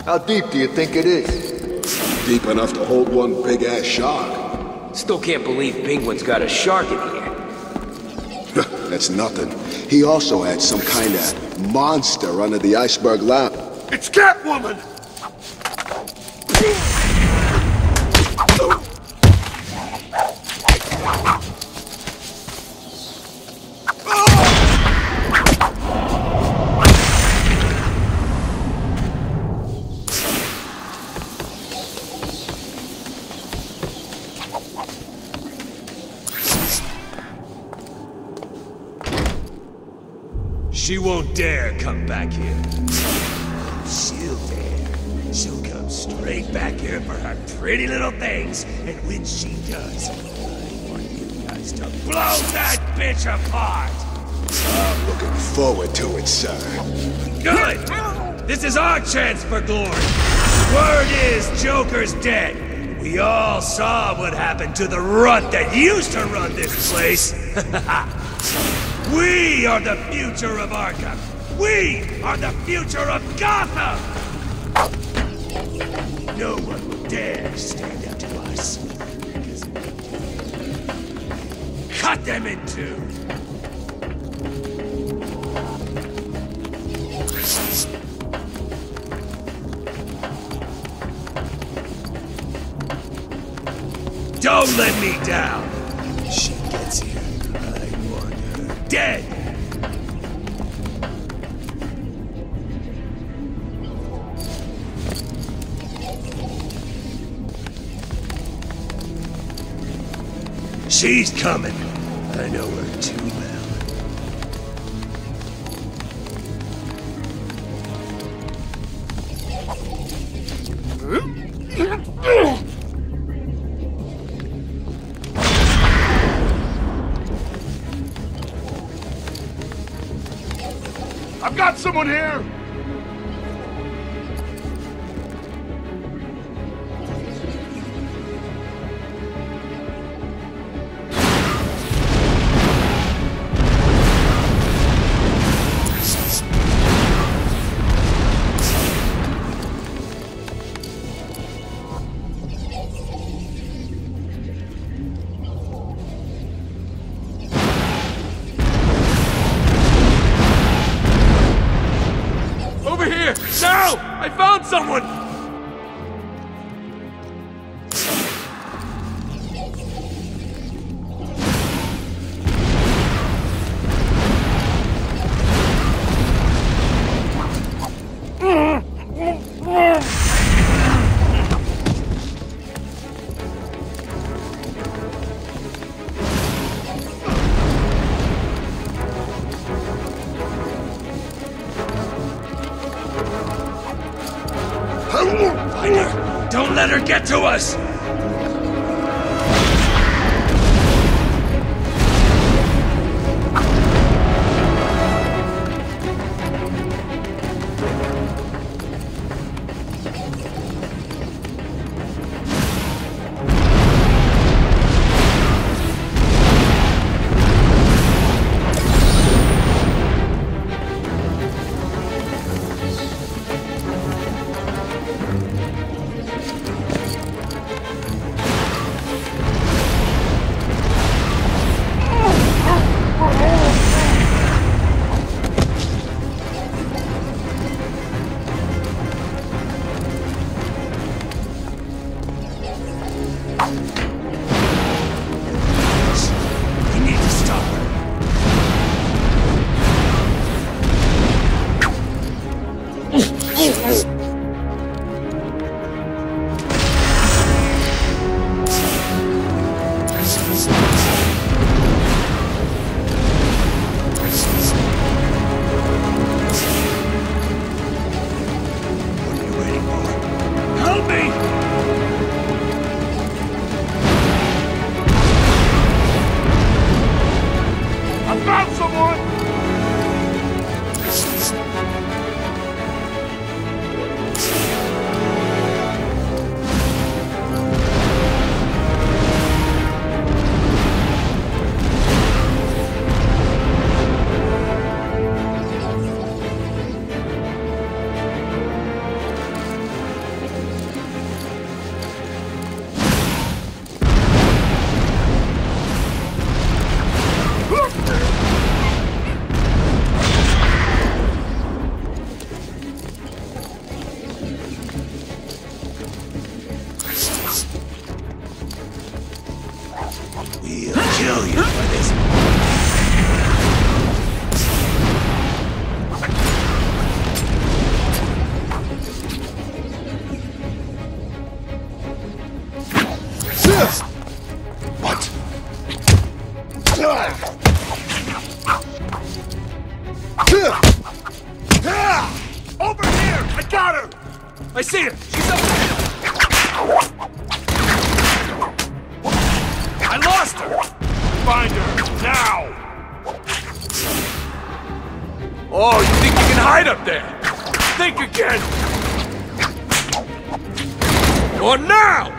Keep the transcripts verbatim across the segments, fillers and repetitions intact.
How deep do you think it is? Deep enough to hold one big-ass shark. Still can't believe Penguin's got a shark in here. That's nothing. He also had some kind of monster under the iceberg lab. It's Catwoman! She won't dare come back here. She'll dare. She'll come straight back here for her pretty little things, and when she does, I want you guys to blow that bitch apart! I'm looking forward to it, sir. Good! This is our chance for glory! Word is Joker's dead. We all saw what happened to the runt that used to run this place. We are the future of Arkham! We are the future of Gotham! No one will dare stand up to us. Cut them in two! Don't let me down! She gets here. I want her dead! She's coming. I know her too well. I've got someone here! Now! I found someone! Find her! Don't let her get to us! I see her! She's up there! I lost her! Find her, now! Oh, you think you can hide up there? Think again! Or now!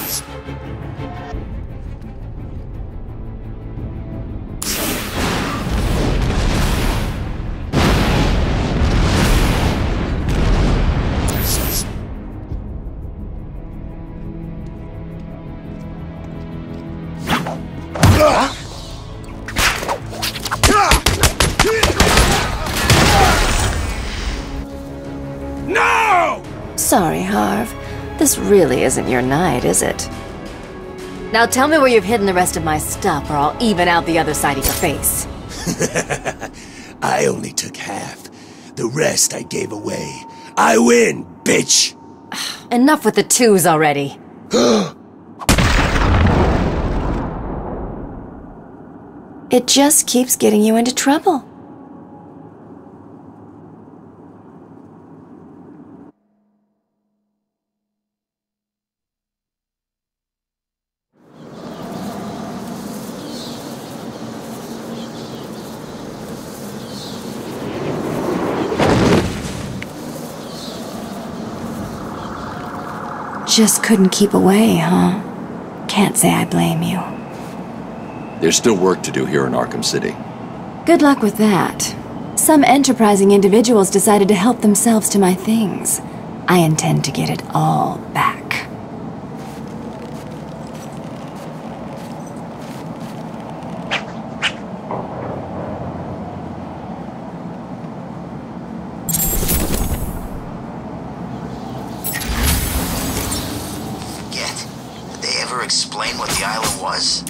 No! Sorry, Harv. This really isn't your night, is it? Now tell me where you've hidden the rest of my stuff, or I'll even out the other side of your face. I only took half. The rest I gave away. I win, bitch! Enough with the twos already. It just keeps getting you into trouble. Just couldn't keep away, huh? Can't say I blame you. There's still work to do here in Arkham City. Good luck with that. Some enterprising individuals decided to help themselves to my things. I intend to get it all back. Yet, did they ever explain what the island was?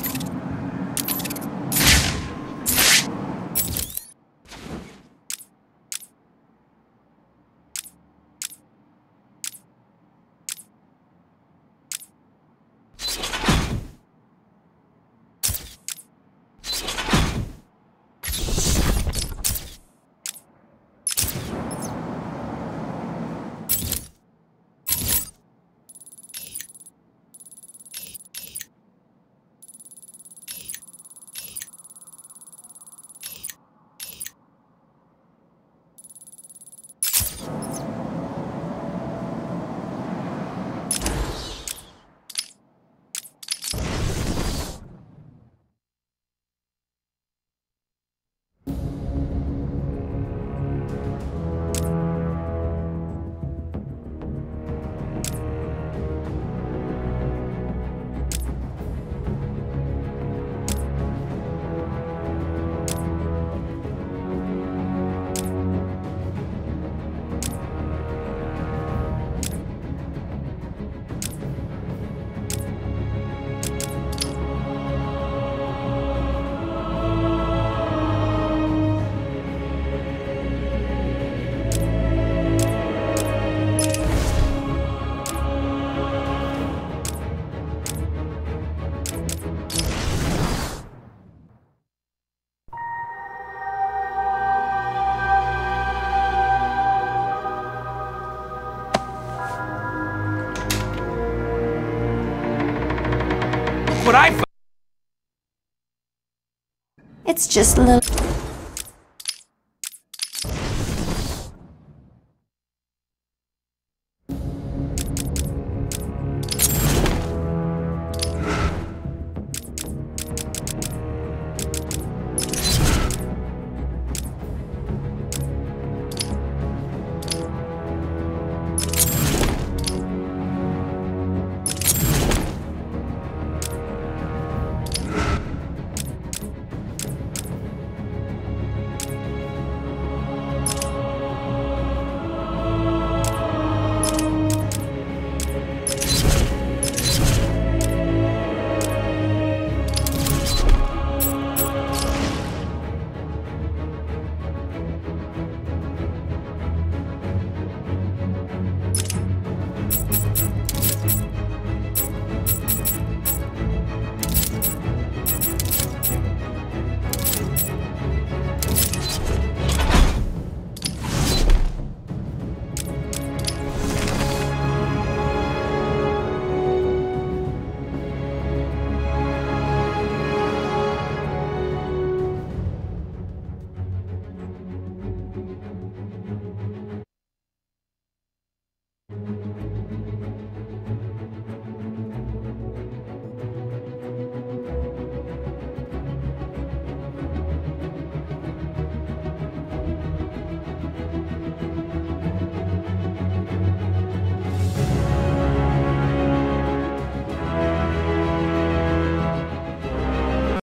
What I f- It's just a little...